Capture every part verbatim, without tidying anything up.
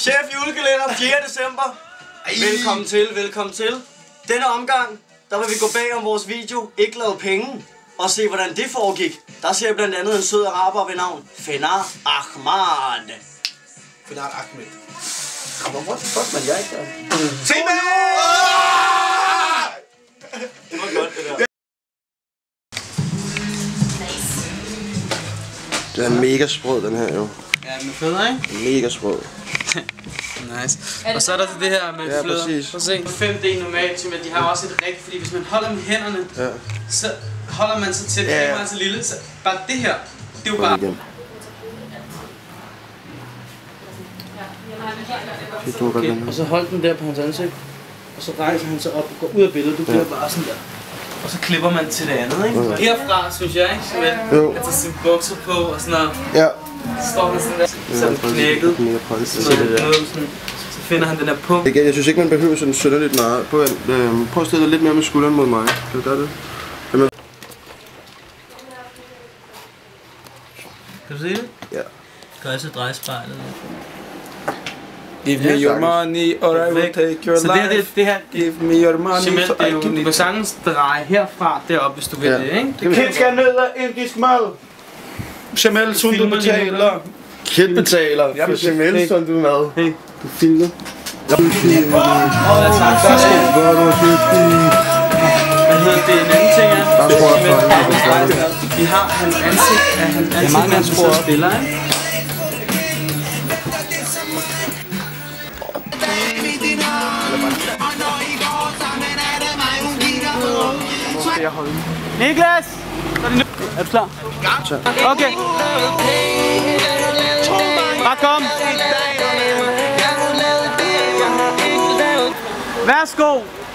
Chef julekalender fjerde december. Velkommen til, velkommen til. Denne omgang, der vil vi gå bag om vores video, ikke lave penge, og se hvordan det foregik. Der ser jeg blandt andet en sød araber ved navn Fenar Ahmad. Fenar Ahmed. Come what the fuck, man, jeg er ikke der. Se med! Det var godt, det der. Den er mega sprød, den her jo. Ja, med fløder, ikke? Mega sprød. Nice. Og så er der det her med ja, fløder. Præcis. Prøv at se. fem D normalt, men de har også et rig, fordi hvis man holder med hænderne, ja. så holder man så tæt, ja, ja. Man så lille. Så bare det her, det er jo bare... Igen. Okay, og så hold den der på hans ansigt. Og så rejser han sig op og går ud af billedet. Du bliver ja. bare sådan der. Og så klipper man til det andet, ikke? Okay. Herfra, synes jeg, ikke? Så vel, at tage sine bukser på og sådan noget. Ja. Så står han sådan der, så er den knækket. Så finder han den der punkt. Jeg synes ikke, man behøver sådan synderligt meget. Prøv at, øh, prøv at stille dig lidt mere med skulderen mod mig. Kan du gøre det? Jamen. Kan du se det? Ja. Skal jeg så dreje spejlet? Give me your money, or I will take your life. Så det her, det, det her, give me your money, Jamel, so det er jo, I can... du kan sagtens dreje herfra derop, hvis du vil ja. det, ikke? Det Kid skal ned og indisk mad. Jamel, som du betaler. Kid betaler. Jeg vil Jamel, som du mad. Hey. Du filmer. Åh, oh, tak. Hvad hedder det? En anden ting er, vi har hans ansigt, at hans ansigt, man så spiller, ikke? Niklas! Er du klar? Okay. Bare kom. Værsgo.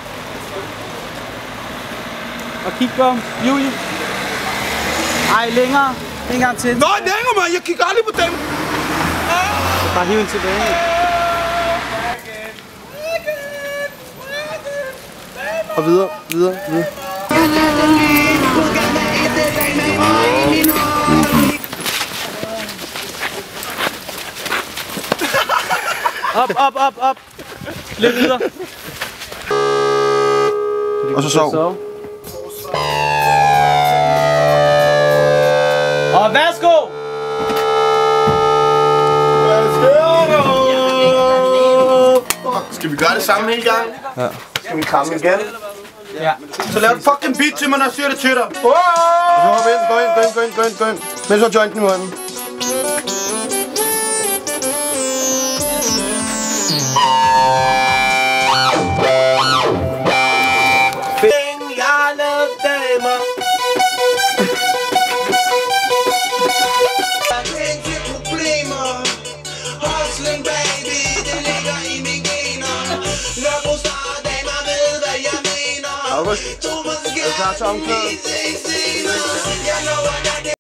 Og kig på Julie. Ej, længere. En gang til. Nej, længere, man. Jeg kigger aldrig på dem. Så bare hiv den tilbage. Og videre, videre, videre. Op, op, op, op. Lidt videre. Og så sov. Og værsgo! Skal vi gøre det samme en gang? Ja. Skal vi kramme igen? Ja. Så lav et fucking beat til mig, når jeg siger det til dig. Og så hop ind, gå ind, gå ind, gå ind, gå ind, gå ind. Mens du har jointen i munden. Er du klar til omkvædet?